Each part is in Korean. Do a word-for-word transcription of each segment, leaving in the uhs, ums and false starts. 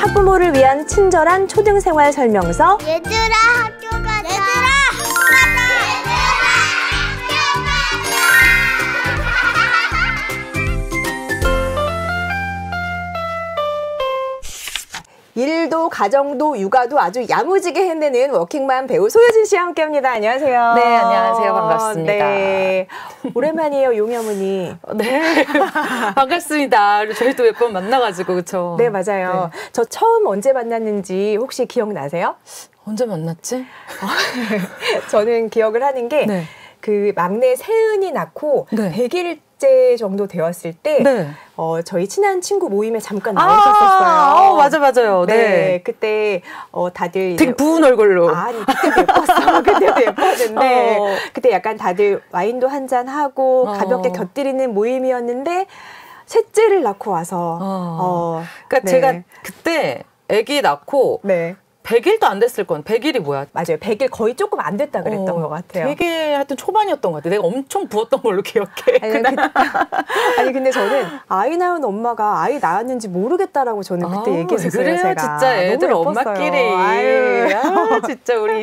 학부모를 위한 친절한 초등생활 설명서. 얘들아 학교 가자. 얘들아 학교 가자. 일도 가정도 육아도 아주 야무지게 해내는 워킹맘 배우 소유진 씨와 함께합니다. 안녕하세요. 네, 안녕하세요. 반갑습니다. 네. 오랜만이에요, 용희 어머니. 네, 반갑습니다. 저희도 몇 번 만나가지고 그렇죠. 네, 맞아요. 네. 저 처음 언제 만났는지 혹시 기억나세요? 언제 만났지? 저는 기억을 하는 게 네. 그 막내 세은이 낳고 네. 백 일째 정도 되었을 때 네. 어, 저희 친한 친구 모임에 잠깐 나오셨었어요. 아, 어, 맞아, 맞아요. 네. 네. 그때 어, 다들 되게 부은 얼굴로. 아니, 그때도 예뻤어. 그때도 예뻤는데 어. 그때 약간 다들 와인도 한잔 하고 어. 가볍게 곁들이는 모임이었는데 셋째를 낳고 와서 어. 어, 그러니까 네. 제가 그때 아기 낳고 네. 백 일도 안 됐을 건. 백 일이 뭐야? 맞아요. 백 일 거의 조금 안 됐다 그랬던 어, 것 같아요. 되게 하여튼 초반이었던 것 같아. 내가 엄청 부었던 걸로 기억해. 아니, 그, 아니 근데 저는 아이 낳은 엄마가 아이 낳았는지 모르겠다라고 저는 그때 아, 얘기했었어요. 그래요, 제가. 진짜 애들 너무 예뻤어요. 엄마끼리. 아유. 아, 진짜 우리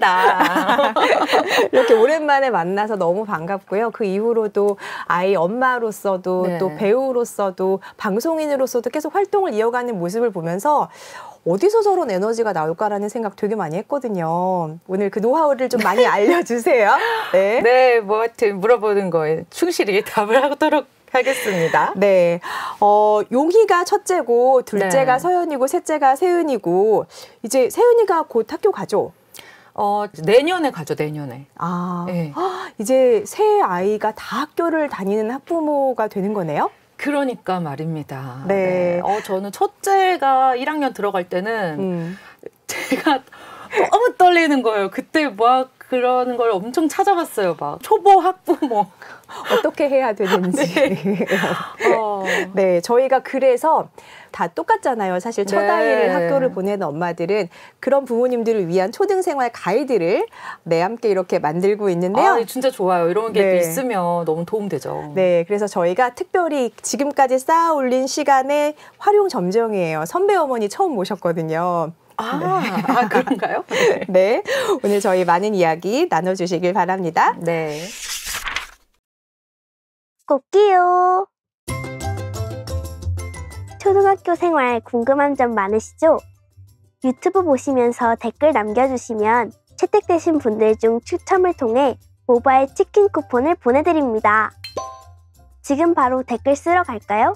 인사한다. 이렇게 오랜만에 만나서 너무 반갑고요. 그 이후로도 아이 엄마로서도 네. 또 배우로서도 방송인으로서도 계속 활동을 이어가는 모습을 보면서 어디서 저런 에너지가 나올까라는 생각 되게 많이 했거든요. 오늘 그 노하우를 좀 많이 알려주세요. 네. 네, 뭐 하여튼 물어보는 거에 충실히 답을 하도록 하겠습니다. 네. 어, 용희가 첫째고 둘째가 네. 서연이고 셋째가 세은이고 이제 세은이가 곧 학교 가죠? 어, 내년에 가죠, 내년에. 아, 네. 이제 새 아이가 다 학교를 다니는 학부모가 되는 거네요? 그러니까 말입니다. 네. 네. 어, 저는 첫째가 일 학년 들어갈 때는 음. 제가 너무 떨리는 거예요. 그때 막 그러는 걸 엄청 찾아봤어요. 막 초보 학부모. 어떻게 해야 되는지. 네. 어. 네, 저희가 그래서 다 똑같잖아요. 사실 첫 네. 아이를 학교를 보내는 엄마들은 그런 부모님들을 위한 초등생활 가이드를 네, 함께 이렇게 만들고 있는데요. 아, 진짜 좋아요. 이런 게 네. 있으면 너무 도움되죠. 네, 그래서 저희가 특별히 지금까지 쌓아 올린 시간의 활용 점정이에요. 선배 어머니 처음 모셨거든요. 아, 네. 아 그런가요? 네. 네, 오늘 저희 많은 이야기 나눠주시길 바랍니다. 네. 꼭기요. 초등학교 생활 궁금한 점 많으시죠? 유튜브 보시면서 댓글 남겨주시면 채택되신 분들 중 추첨을 통해 모바일 치킨 쿠폰을 보내드립니다. 지금 바로 댓글 쓰러 갈까요?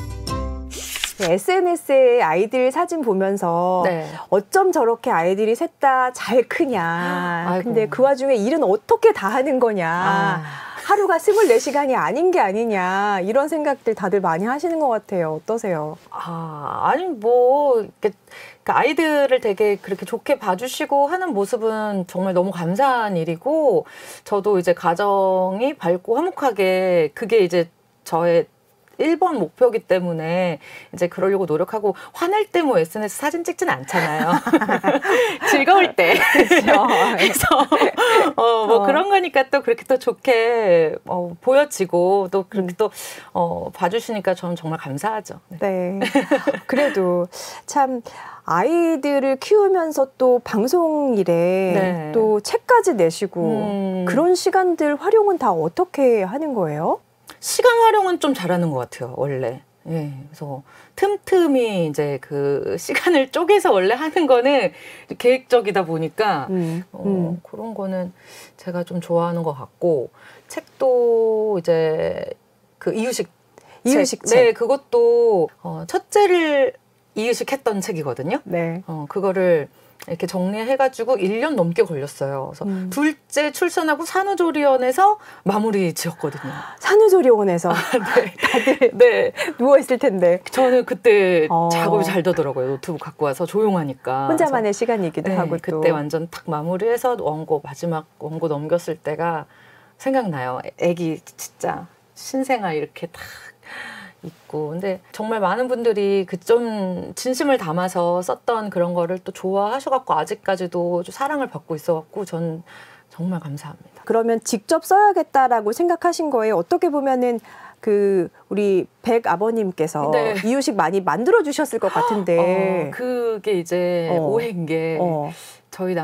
네, 에스엔에스에 아이들 사진 보면서 네. 어쩜 저렇게 아이들이 셋 다 잘 크냐. 아이고. 근데 그 와중에 일은 어떻게 다 하는 거냐. 아. 하루가 스물네 시간이 아닌 게 아니냐. 이런 생각들 다들 많이 하시는 것 같아요. 어떠세요? 아, 아니 뭐 이렇게 아이들을 되게 그렇게 좋게 봐주시고 하는 모습은 정말 너무 감사한 일이고, 저도 이제 가정이 밝고 화목하게, 그게 이제 저의 일 번 목표이기 때문에 이제 그러려고 노력하고, 화낼 때 뭐 에스엔에스 사진 찍지는 않잖아요. 즐거울 때. 그렇죠. 그래서 어, 뭐 어. 그런 거니까 또 그렇게 또 좋게 어, 보여지고 또 그렇게 또 어, 봐주시니까 저는 정말 감사하죠. 네. 네. 그래도 참 아이들을 키우면서 또 방송 일에 네. 또 책까지 내시고 음. 그런 시간들 활용은 다 어떻게 하는 거예요? 시간 활용은 좀 잘하는 것 같아요, 원래. 예, 그래서 틈틈이 이제 그 시간을 쪼개서 원래 하는 거는 계획적이다 보니까 음, 어, 음. 그런 거는 제가 좀 좋아하는 것 같고, 책도 이제 그 이유식 이유식 책. 네, 그것도 어, 첫째를 이유식했던 책이거든요. 네. 어, 그거를 이렇게 정리해가지고 일 년 넘게 걸렸어요. 그래서 음. 둘째 출산하고 산후조리원에서 마무리 지었거든요. 산후조리원에서 네. 다들 네. 누워있을 텐데 저는 그때 어. 작업이 잘 되더라고요. 노트북 갖고 와서 조용하니까. 혼자만의 그래서 시간이기도 네, 하고 또 그때 완전 탁 마무리해서 원고, 마지막 원고 넘겼을 때가 생각나요. 애기 진짜 신생아 이렇게 탁 있고. 근데 정말 많은 분들이 그 좀 진심을 담아서 썼던 그런 거를 또 좋아하셔갖고 아직까지도 좀 사랑을 받고 있어갖고 전 정말 감사합니다. 그러면 직접 써야겠다라고 생각하신 거예요? 어떻게 보면은 그 우리 백 아버님께서 네. 이유식 많이 만들어 주셨을 것 같은데. 어, 그게 이제 어. 오해인 게 어. 저희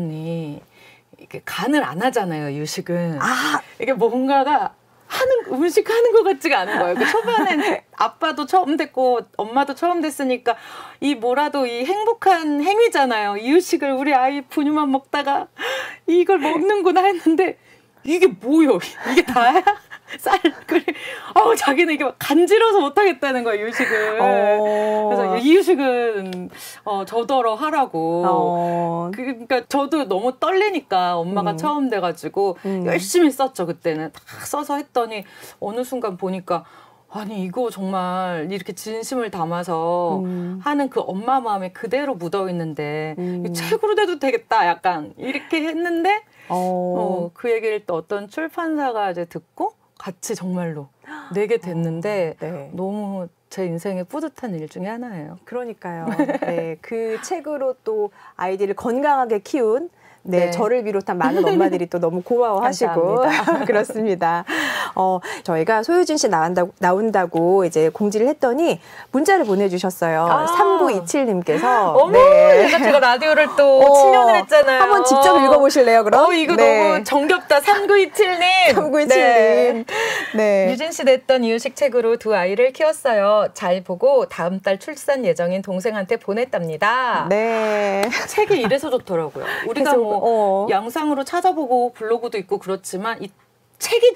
남편이 이게 간을 안 하잖아요, 이유식은. 아, 이게 뭔가가 하는 음식 하는 것 같지가 않은 거예요. 그 초반엔 아빠도 처음 됐고 엄마도 처음 됐으니까 이 뭐라도 이 행복한 행위잖아요. 이유식을 우리 아이 분유만 먹다가 이걸 먹는구나 했는데 이게 뭐요? 이게 다야? 쌀 끓이. 아우 자기는 이게 막 간지러서 못하겠다는 거야 이유식을. 어. 그래서 이유식은 어, 저더러 하라고. 어. 그, 그러니까 저도 너무 떨리니까 엄마가 음. 처음 돼가지고 음. 열심히 썼죠 그때는. 다 써서 했더니 어느 순간 보니까 아니 이거 정말 이렇게 진심을 담아서 음. 하는 그 엄마 마음에 그대로 묻어 있는데 음. 이거 책으로 돼도 되겠다 약간 이렇게 했는데 어. 어, 그 얘기를 또 어떤 출판사가 이제 듣고 같이 정말로 내게 됐는데 네. 너무 제 인생의 뿌듯한 일 중에 하나예요. 그러니까요. 네, 그 책으로 또 아이들을 건강하게 키운 네, 네. 저를 비롯한 많은 엄마들이 또 너무 고마워하시고 그렇습니다. 어, 저희가 소유진 씨 나온다고, 나온다고 이제 공지를 했더니 문자를 보내주셨어요. 아. 삼구이칠님께서 어머, 네. 얘가 제가 라디오를 또 어, 칠 년을 했잖아요. 한번 직접 읽어보실래요, 그럼? 어, 이거 네. 너무 정겹다. 삼구이칠님. 삼구이칠님. 네. 유진 씨 냈던 이유식 책으로 두 아이를 키웠어요. 잘 보고 다음 달 출산 예정인 동생한테 보냈답니다. 네. 책이 이래서 좋더라고요. 우리가 계속, 뭐 어. 영상으로 찾아보고 블로그도 있고 그렇지만 이 책이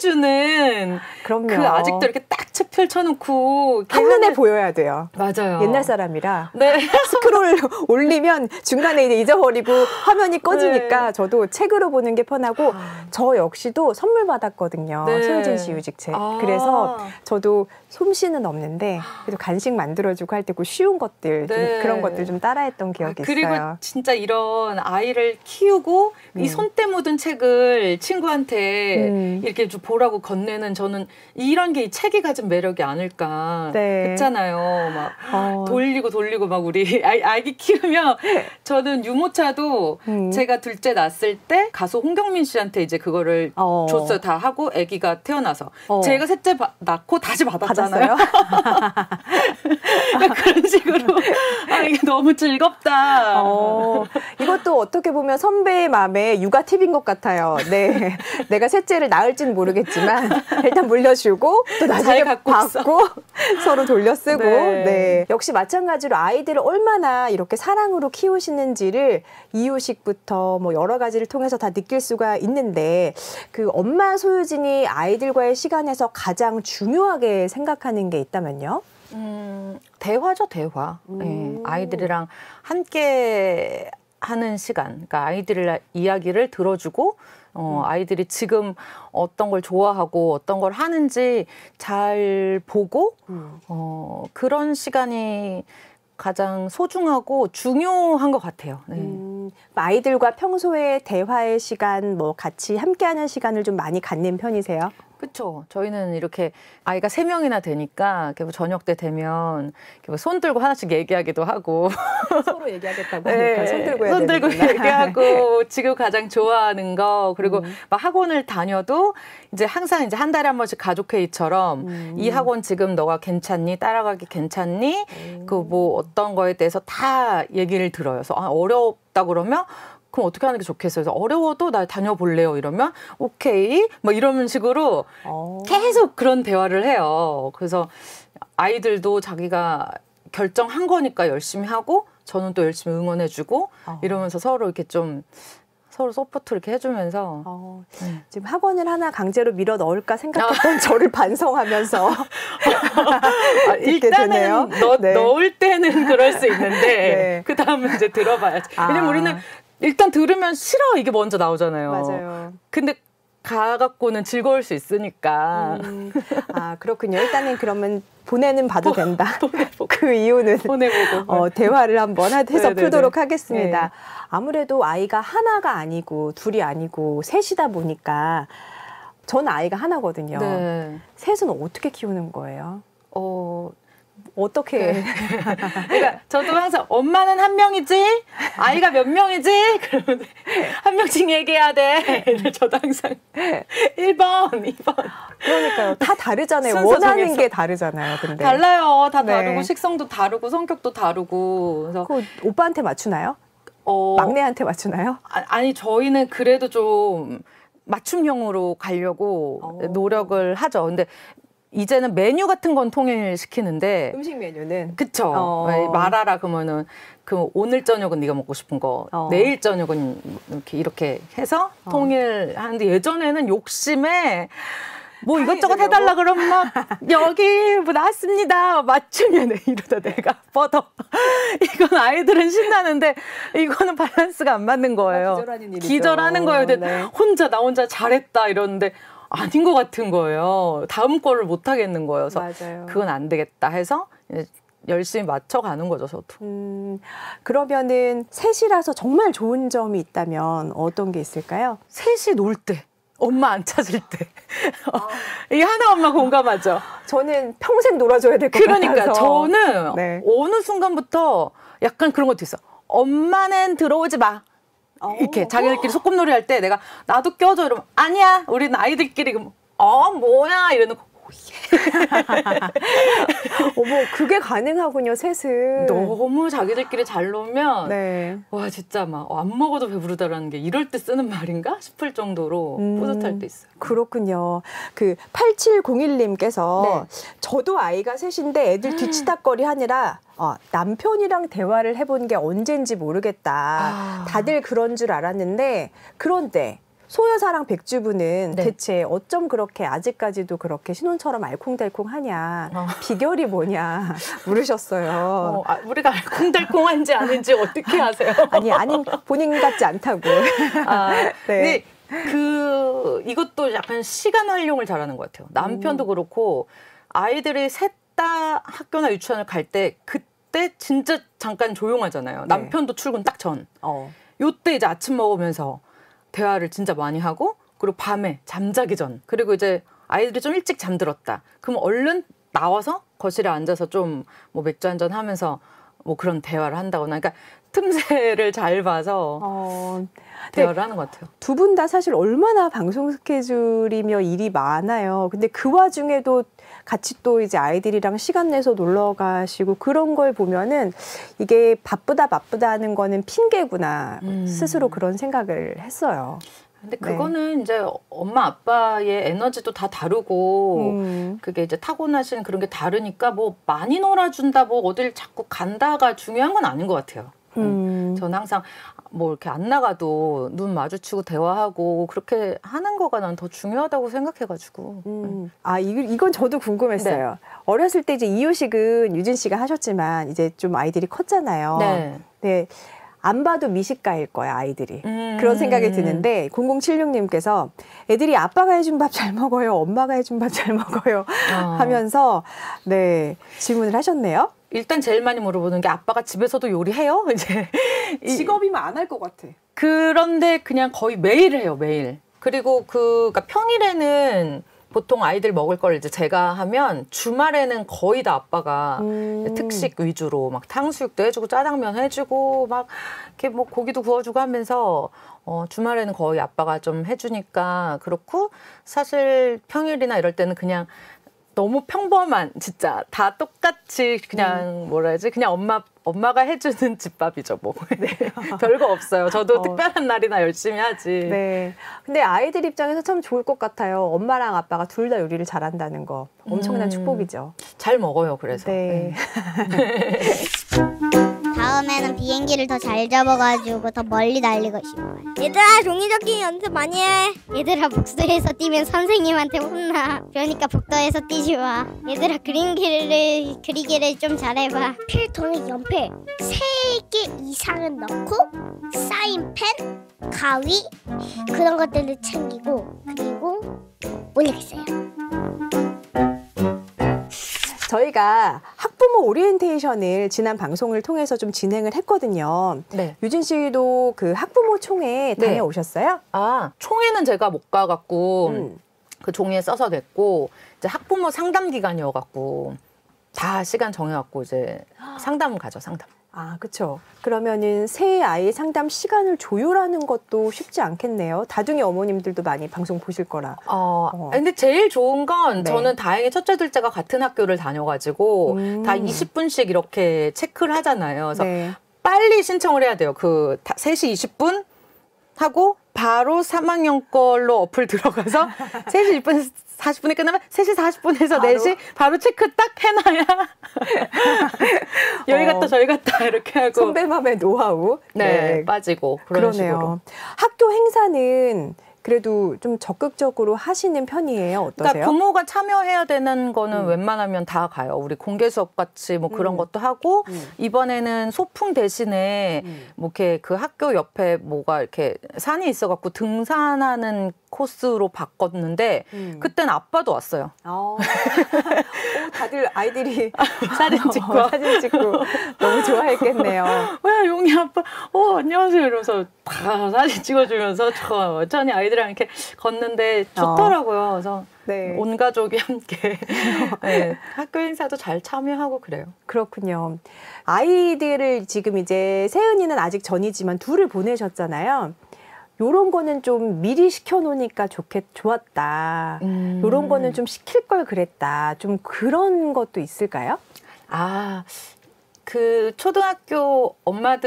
주는 그럼요. 그 아직도 이렇게 딱 책 펼쳐놓고 이렇게 한눈에 하는- 보여야 돼요. 맞아요. 옛날 사람이라. 네. 스크롤 올리면 중간에 이제 잊어버리고 화면이 꺼지니까 네. 저도 책으로 보는 게 편하고 아. 저 역시도 선물 받았거든요. 네. 소유진 씨 유직책. 아. 그래서 저도 솜씨는 없는데 그래도 간식 만들어주고 할 때 그 쉬운 것들 좀 네. 그런 것들 좀 따라했던 기억이 아, 그리고 있어요. 진짜 이런 아이를 키우고 음. 이 손때 묻은 책을 친구한테 음. 이렇게 좀 보라고 건네는 저는 이런 게 이 책이 가진 매력이 아닐까. 네. 그렇잖아요. 막 어. 돌리고 돌리고 막 우리 아이, 아기 키우면 저는 유모차도 음. 제가 둘째 낳았을 때 가수 홍경민 씨한테 이제 그거를 어. 줬어요. 다 하고 아기가 태어나서 어. 제가 셋째 바- 낳고 다시 받았잖아요. 받았어요? 그런 식으로 아, 이게 너무 즐겁다. 어, 이것도 어떻게 보면 선배의 마음에 육아 팁인 것 같아요. 네. 내가 셋째를 낳을지는 모르겠지만, 일단 물려주고, 또 나중에 잘 갖고 있어. 받고, 서로 돌려쓰고, 네. 네. 역시 마찬가지로 아이들을 얼마나 이렇게 사랑으로 키우시는지를 이유식부터 뭐 여러 가지를 통해서 다 느낄 수가 있는데, 그 엄마 소유진이 아이들과의 시간에서 가장 중요하게 생각하는 게 있다면요? 음, 대화죠, 대화. 음. 예, 아이들이랑 함께 하는 시간. 그러니까 아이들의 이야기를 들어주고, 어, 아이들이 지금 어떤 걸 좋아하고 어떤 걸 하는지 잘 보고, 음. 어, 그런 시간이 가장 소중하고 중요한 것 같아요. 네. 음, 아이들과 평소에 대화의 시간, 뭐 같이 함께하는 시간을 좀 많이 갖는 편이세요? 그렇죠. 저희는 이렇게 아이가 세 명이나 되니까 이렇게 뭐 저녁 때 되면 이렇게 뭐손 들고 하나씩 얘기하기도 하고 서로 얘기하겠다고 하니까 네, 손 들고 해야 손 들고 되는구나. 얘기하고 지금 가장 좋아하는 거 그리고 음. 막 학원을 다녀도 이제 항상 이제 한 달에 한 번씩 가족 회의처럼 음. 이 학원 지금 너가 괜찮니? 따라가기 괜찮니? 음. 그 뭐 어떤 거에 대해서 다 얘기를 들어요. 그래서 아, 어렵다 그러면 그럼 어떻게 하는 게 좋겠어요? 그래서 어려워도 나 다녀볼래요? 이러면 오케이 뭐 이런 식으로 어. 계속 그런 대화를 해요. 그래서 아이들도 자기가 결정한 거니까 열심히 하고 저는 또 열심히 응원해주고 어. 이러면서 서로 이렇게 좀 서로 서포트 이렇게 해주면서 어, 네. 지금 학원을 하나 강제로 밀어 넣을까 생각했던 저를 반성하면서 아, 듣게 되네요. 일단은 넣, 네. 넣을 때는 그럴 수 있는데 네. 그 다음은 이제 들어봐야지. 아. 왜냐면 우리는 일단 들으면 싫어 이게 먼저 나오잖아요. 맞아요. 근데 가갖고는 즐거울 수 있으니까 음, 아 그렇군요. 일단은 그러면 보내는 봐도 된다. 보내보고 그 이유는 보내보고 어, 대화를 한번 하- 해서 네네네. 풀도록 하겠습니다. 네. 아무래도 아이가 하나가 아니고 둘이 아니고 셋이다 보니까 전 아이가 하나거든요. 네. 셋은 어떻게 키우는 거예요? 어, 어떻게? 그러니까 저도 항상 엄마는 한 명이지, 아이가 몇 명이지, 그러면 한 명씩 얘기해야 돼. 저도 항상 일 번, 이 번. 그러니까요. 다 다르잖아요. 순서 원하는 정해서. 게 다르잖아요. 근데 달라요. 다 네. 다르고 식성도 다르고 성격도 다르고. 그래서 그 오빠한테 맞추나요? 어, 막내한테 맞추나요? 아, 아니 저희는 그래도 좀 맞춤형으로 가려고 어. 노력을 하죠. 근데 이제는 메뉴 같은 건 통일시키는데 음식 메뉴는 그쵸. 어. 왜 말하라 그러면은 그 오늘 저녁은 네가 먹고 싶은 거, 어. 내일 저녁은 이렇게 이렇게 해서 어. 통일하는데 예전에는 욕심에 뭐 다 이것저것 해주려고? 해달라 그러면 막 여기 뭐 나왔습니다 맞추면 이러다 내가 뻗어. 이건 아이들은 신나는데 이거는 밸런스가 안 맞는 거예요. 기절하는 일이죠. 기절하는 거예요. 근데 네. 혼자 나 혼자 잘했다 이러는데 아닌 것 같은 거예요. 다음 거를 못 하겠는 거예요. 그래서 맞아요. 그건 안 되겠다 해서 이제 열심히 맞춰가는 거죠, 저도. 음, 그러면은 셋이라서 정말 좋은 점이 있다면 어떤 게 있을까요? 셋이 놀 때, 엄마 안 찾을 때. 이게 하나 엄마 공감하죠? 저는 평생 놀아줘야 될 것 그러니까 같아서. 저는 네. 어느 순간부터 약간 그런 것도 있어. 엄마는 들어오지 마. 이렇게 어. 자기들끼리 소꿉놀이 할 때 내가 나도 껴줘 이러면 아니야 우리는 아이들끼리 그럼 어 뭐야 이러는 거 어머, 그게 가능하군요, 셋은. 너무 자기들끼리 잘 놀면 네. 와 진짜 막 안 먹어도 배부르다라는 게 이럴 때 쓰는 말인가 싶을 정도로 음. 뿌듯할 때 있어요. 그렇군요. 그 팔칠공일 님께서 네. 저도 아이가 셋인데 애들 뒤치다거리 하느라 어, 남편이랑 대화를 해본 게 언젠지 모르겠다. 아. 다들 그런 줄 알았는데 그런데 소여사랑 백주부는 네. 대체 어쩜 그렇게 아직까지도 그렇게 신혼처럼 알콩달콩하냐. 어. 비결이 뭐냐 물으셨어요. 어, 아, 우리가 알콩달콩한지 아닌지 어떻게 아세요? 아니 아닌 본인 같지 않다고. 아, 네. 근데 그 이것도 약간 시간 활용을 잘하는 것 같아요. 남편도 음. 그렇고 아이들이 셋 다 학교나 유치원을 갈 때 그때 진짜 잠깐 조용하잖아요. 네. 남편도 출근 딱 전. 어. 요때 이제 아침 먹으면서 대화를 진짜 많이 하고 그리고 밤에 잠자기 전 그리고 이제 아이들이 좀 일찍 잠들었다. 그럼 얼른 나와서 거실에 앉아서 좀 뭐 맥주 한잔 하면서 뭐 그런 대화를 한다거나 그러니까 틈새를 잘 봐서 어. 대화를 하는 것 같아요. 두 분 다 사실 얼마나 방송 스케줄이며 일이 많아요. 근데 그 와중에도 같이 또 이제 아이들이랑 시간 내서 놀러 가시고 그런 걸 보면은 이게 바쁘다 바쁘다 하는 거는 핑계구나. 음. 스스로 그런 생각을 했어요. 근데 네. 그거는 이제 엄마 아빠의 에너지도 다 다르고 음. 그게 이제 타고나신 그런 게 다르니까 뭐 많이 놀아준다 뭐 어딜 자꾸 간다가 중요한 건 아닌 것 같아요. 음. 저는 항상 뭐 이렇게 안 나가도 눈 마주치고 대화하고 그렇게 하는 거가 난 더 중요하다고 생각해가지고. 음. 아, 이, 이건 저도 궁금했어요. 네. 어렸을 때 이제 이유식은 유진 씨가 하셨지만 이제 좀 아이들이 컸잖아요. 네. 네. 안 봐도 미식가일 거야, 아이들이. 음. 그런 생각이 드는데 공공칠육 님께서 애들이 아빠가 해준 밥 잘 먹어요, 엄마가 해준 밥 잘 먹어요 어. 하면서 네 질문을 하셨네요. 일단 제일 많이 물어보는 게 아빠가 집에서도 요리해요? 이제 이- 직업이면 안 할 것 같아. 그런데 그냥 거의 매일 해요, 매일. 그리고 그 그러니까 평일에는 보통 아이들 먹을 걸 이제 제가 하면 주말에는 거의 다 아빠가 음. 특식 위주로 막 탕수육도 해주고 짜장면 해주고 막 이렇게 뭐 고기도 구워주고 하면서 어 주말에는 거의 아빠가 좀 해주니까 그렇고 사실 평일이나 이럴 때는 그냥 너무 평범한 진짜 다 똑같이 그냥 뭐라 해야지 그냥 엄마 엄마가 해주는 집밥이죠 뭐 별거 없어요. 저도 어. 특별한 날이나 열심히 하지. 네. 근데 아이들 입장에서 참 좋을 것 같아요. 엄마랑 아빠가 둘 다 요리를 잘한다는 거 엄청난 음. 축복이죠. 잘 먹어요. 그래서. 네. 다음에는 비행기를 더 잘 잡아가지고 더 멀리 날리고 싶어요. 얘들아 종이접기 연습 많이 해. 얘들아 복도에서 뛰면 선생님한테 혼나. 그러니까 복도에서 뛰지 마. 얘들아 그림기를 그리기를 좀 잘해봐. 필통에 연필 세 개 이상은 넣고 사인펜, 가위 그런 것들을 챙기고 그리고 모르겠어요. 저희가 학부모 오리엔테이션을 지난 방송을 통해서 좀 진행을 했거든요. 네. 유진 씨도 그 학부모 총회 네. 다녀오셨어요? 아 총회는 제가 못 가갖고 음. 그 종이에 써서 냈고 이제 학부모 상담 기간이어갖고 다 시간 정해갖고 이제 상담 가죠, 상담. 아, 그렇죠. 그러면은 새 아이 상담 시간을 조율하는 것도 쉽지 않겠네요. 다둥이 어머님들도 많이 방송 보실 거라. 어, 어. 근데 제일 좋은 건 네. 저는 다행히 첫째, 둘째가 같은 학교를 다녀가지고 음. 다 이십 분씩 이렇게 체크를 하잖아요. 그래서 네. 빨리 신청을 해야 돼요. 그 다- 세 시 이십 분 하고 바로 삼 학년 걸로 어플 들어가서 세 시 이십 분, 사십 분에 끝나면 세 시 사십 분에서 바로? 네 시 바로 체크 딱 해놔야 여기 갔다 어. 저기 갔다 이렇게 하고 선배맘의 노하우. 네, 빠지고 그런 그러네요. 식으로. 학교 행사는 그래도 좀 적극적으로 하시는 편이에요. 어떠세요? 그러니까 부모가 참여해야 되는 거는 음. 웬만하면 다 가요. 우리 공개 수업 같이 뭐 그런 음. 것도 하고 음. 이번에는 소풍 대신에 음. 뭐 이렇게 그 학교 옆에 뭐가 이렇게 산이 있어갖고 등산하는 코스로 바꿨는데 음. 그땐 아빠도 왔어요. 어. 오, 다들 아이들이 사진 찍고 어, 사진 찍고 너무 좋아했겠네요. 왜 용이 아빠 어 안녕하세요 이러면서 다 사진 찍어주면서 천천히 아이들이랑 이렇게 걷는데 좋더라고요. 그래서 네. 온 가족이 함께 네, 학교 행사도 잘 참여하고 그래요. 그렇군요. 아이들을 지금 이제 세은이는 아직 전이지만 둘을 보내셨잖아요. 요런 거는 좀 미리 시켜놓으니까 좋겠, 좋았다. 음. 요런 거는 좀 시킬 걸 그랬다. 좀 그런 것도 있을까요? 아, 그 초등학교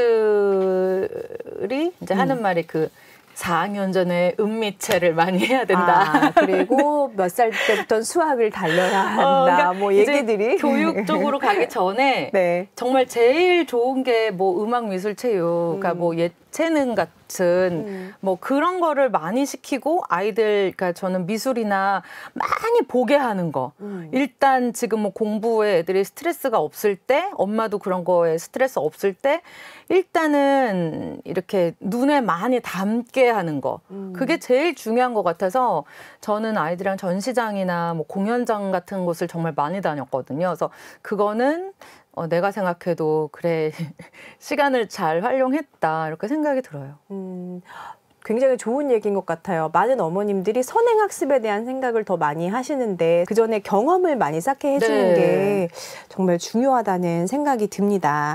엄마들이 이제 음. 하는 말이 그 사 학년 전에 은미체를 많이 해야 된다. 아, 그리고 몇 살 때부터 수학을 달려야 한다. 어, 그러니까 뭐 이제 얘기들이. 교육 쪽으로 가기 전에 네. 정말 제일 좋은 게 뭐 음악, 미술, 체육, 그러니까 음. 뭐 예체능 같은 음. 뭐 그런 거를 많이 시키고 아이들, 그러니까 저는 미술이나 많이 보게 하는 거. 음. 일단 지금 뭐 공부에 애들이 스트레스가 없을 때, 엄마도 그런 거에 스트레스 없을 때, 일단은 이렇게 눈에 많이 담게 하는 거. 음. 그게 제일 중요한 것 같아서 저는 아이들이랑 전시장이나 뭐 공연장 같은 곳을 정말 많이 다녔거든요. 그래서 그거는 어, 내가 생각해도 그래 시간을 잘 활용했다 이렇게 생각이 들어요. 음, 굉장히 좋은 얘기인 것 같아요. 많은 어머님들이 선행학습에 대한 생각을 더 많이 하시는데 그 전에 경험을 많이 쌓게 해주는 네. 게 정말 중요하다는 생각이 듭니다.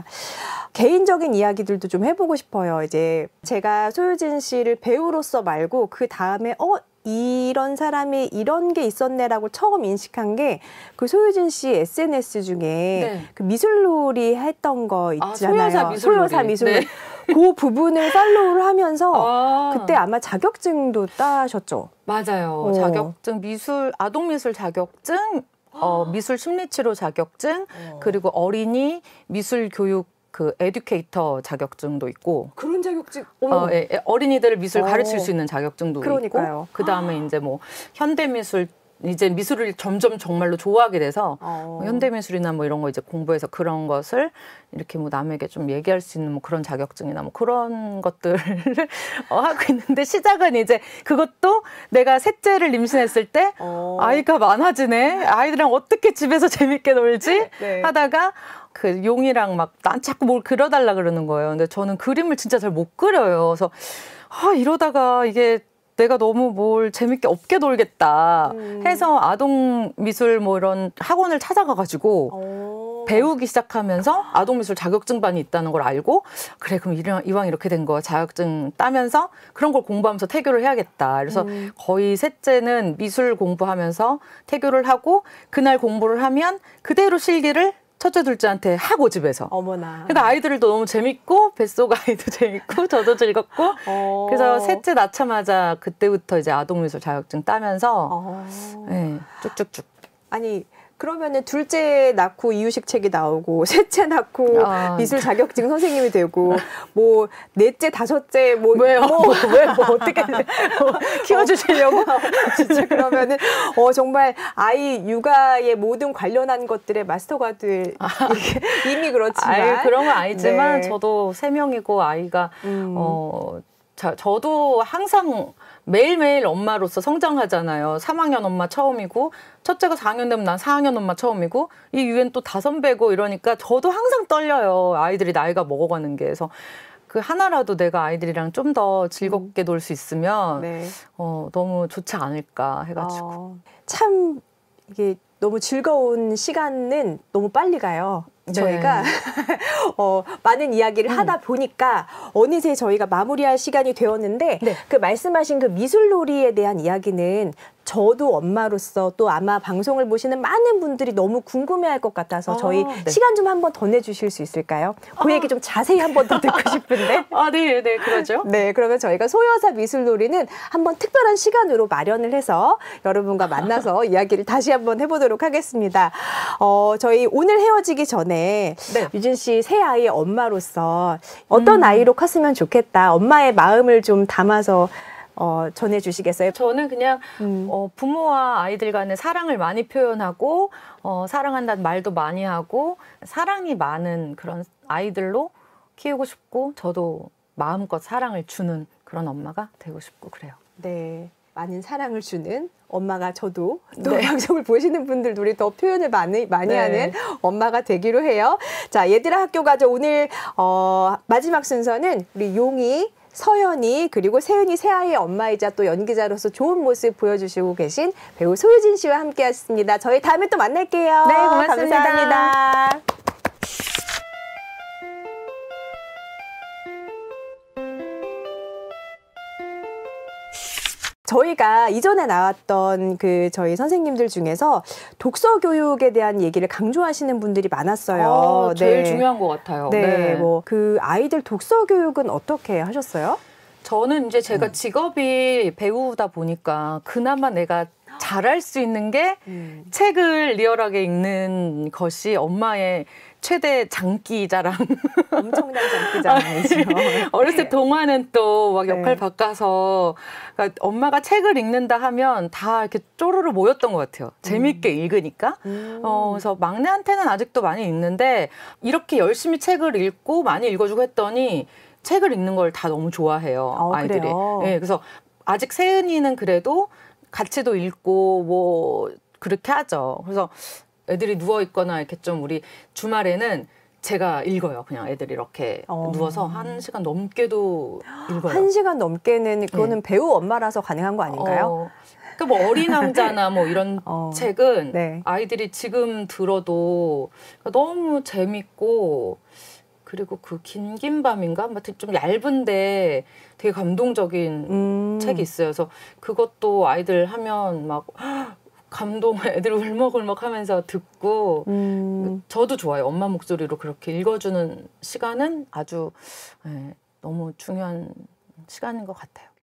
개인적인 이야기들도 좀 해보고 싶어요. 이제 제가 소유진 씨를 배우로서 말고 그 다음에 어 이런 사람이 이런 게 있었네라고 처음 인식한 게 그 소유진 씨 에스엔에스 중에 네. 그 미술놀이 했던 거 아, 있잖아요. 소여사 미술놀이. 소여사 미술놀이. 네. 그 부분을 팔로우를 하면서 아. 그때 아마 자격증도 따셨죠? 맞아요. 어. 자격증 미술 아동 미술 자격증, 어, 미술 심리치료 자격증, 그리고 어린이 미술 교육 그 에듀케이터 자격증도 있고. 그런 자격증. 어, 예, 예, 어린이들을 미술 어. 가르칠 수 있는 자격증도 그러니까요. 있고, 그 다음에 이제 뭐 현대미술, 이제 미술을 점점 정말로 좋아하게 돼서 어. 뭐 현대미술이나 뭐 이런 거 이제 공부해서 그런 것을 이렇게 뭐 남에게 좀 얘기할 수 있는 뭐 그런 자격증이나 뭐 그런 것들을 어, 하고 있는데 시작은 이제 그것도 내가 셋째를 임신했을 때 어. 아이가 많아지네, 아이들이랑 어떻게 집에서 재밌게 놀지 네. 하다가 그 용이랑 막 난 자꾸 뭘 그려달라 그러는 거예요. 근데 저는 그림을 진짜 잘 못 그려요. 그래서 아 이러다가 이게 내가 너무 뭘 재밌게 없게 놀겠다 음. 해서 아동 미술 뭐 이런 학원을 찾아가가지고 어. 배우기 시작하면서 아동 미술 자격증반이 있다는 걸 알고 그래 그럼 이왕, 이왕 이렇게 된 거 자격증 따면서 그런 걸 공부하면서 태교를 해야겠다. 그래서 음. 거의 셋째는 미술 공부하면서 태교를 하고 그날 공부를 하면 그대로 실기를 첫째 둘째한테 하고 집에서. 어머나. 그러니까 아이들도 너무 재밌고 뱃속 아이도 재밌고 저도 즐겁고 어. 그래서 셋째 낳자마자 그때부터 이제 아동미술 자격증 따면서 어. 네, 쭉쭉쭉. 아니 그러면은 둘째 낳고 이유식 책이 나오고 셋째 낳고 아. 미술 자격증 선생님이 되고 뭐 넷째 다섯째 뭐 왜요? 뭐, 왜, 뭐 어떻게 뭐 키워주시려고 진짜 그러면은 어 정말 아이 육아의 모든 관련한 것들의 마스터가 될 이게 이미 그렇지만 아유, 그런 건 아니지만 네. 저도 세 명이고 아이가 음. 어 자, 저도 항상 매일매일 엄마로서 성장하잖아요. 삼 학년 엄마 처음이고 첫째가 사 학년 되면 난 사 학년 엄마 처음이고 이 유엔 또 다섯 배고 이러니까 저도 항상 떨려요. 아이들이 나이가 먹어가는 게. 그래서 그 하나라도 내가 아이들이랑 좀 더 즐겁게 놀 수 있으면 네. 어, 너무 좋지 않을까 해가지고. 어, 참 이게 너무 즐거운 시간은 너무 빨리 가요. 저희가 네. 어, 많은 이야기를 음. 하다 보니까 어느새 저희가 마무리할 시간이 되었는데 네. 그 말씀하신 그 미술놀이에 대한 이야기는 저도 엄마로서 또 아마 방송을 보시는 많은 분들이 너무 궁금해할 것 같아서 아, 저희 네. 시간 좀 한번 더 내주실 수 있을까요? 그 얘기 좀 자세히 한번 더 듣고 싶은데. 아, 네, 네, 그러죠. 네, 그러면 저희가 소여사 미술놀이는 한번 특별한 시간으로 마련을 해서 여러분과 만나서 이야기를 다시 한번 해보도록 하겠습니다. 어, 저희 오늘 헤어지기 전에 네. 유진 씨 새 아이의 엄마로서 어떤 음. 아이로 컸으면 좋겠다. 엄마의 마음을 좀 담아서 어, 전해주시겠어요? 저는 그냥 음. 어, 부모와 아이들 간의 사랑을 많이 표현하고 어, 사랑한다는 말도 많이 하고 사랑이 많은 그런 아이들로 키우고 싶고 저도 마음껏 사랑을 주는 그런 엄마가 되고 싶고 그래요. 네, 많은 사랑을 주는 엄마가 저도 또 네. 방송을 보시는 분들도 우리 더 표현을 많이 많이 네. 하는 엄마가 되기로 해요. 자, 얘들아 학교 가죠. 오늘 어, 마지막 순서는 우리 용이, 서연이 그리고 세은이 새아이의 엄마이자 또 연기자로서 좋은 모습 보여주시고 계신 배우 소유진 씨와 함께했습니다. 저희 다음에 또 만날게요. 네, 고맙습니다. 감사합니다. 저희가 이전에 나왔던 그 저희 선생님들 중에서 독서 교육에 대한 얘기를 강조하시는 분들이 많았어요. 어, 제일 네. 중요한 것 같아요. 네, 뭐 그 아이들 독서 교육은 어떻게 하셨어요? 저는 이제 음. 제가 직업이 배우다 보니까 그나마 내가 잘할 수 있는 게 음. 책을 리얼하게 읽는 것이 엄마의 최대 장기자랑. 엄청난 장기자랑이죠. 어렸을 때 동화는 또 막 네. 역할 바꿔서 그러니까 엄마가 책을 읽는다 하면 다 이렇게 쪼르르 모였던 것 같아요. 재밌게 읽으니까. 음. 어, 그래서 막내한테는 아직도 많이 읽는데 이렇게 열심히 책을 읽고 많이 읽어주고 했더니 책을 읽는 걸 다 너무 좋아해요. 어, 아이들이. 그래요? 네, 그래서 아직 세은이는 그래도 같이도 읽고 뭐 그렇게 하죠. 그래서 애들이 누워 있거나 이렇게 좀 우리 주말에는 제가 읽어요. 그냥 애들이 이렇게 어. 누워서 한 시간 넘게도 읽어요. 한 시간 넘게는 그거는 네. 배우 엄마라서 가능한 거 아닌가요? 어, 그러니까 뭐 어린 왕자나 뭐 이런 어. 책은 네. 아이들이 지금 들어도 너무 재밌고 그리고 그 긴긴 밤인가? 뭐 좀 얇은데 되게 감동적인 음. 책이 있어요. 그래서 그것도 아이들 하면 막 감동, 애들 울먹울먹 하면서 듣고 음. 저도 좋아요. 엄마 목소리로 그렇게 읽어주는 시간은 아주 네, 너무 중요한 시간인 것 같아요.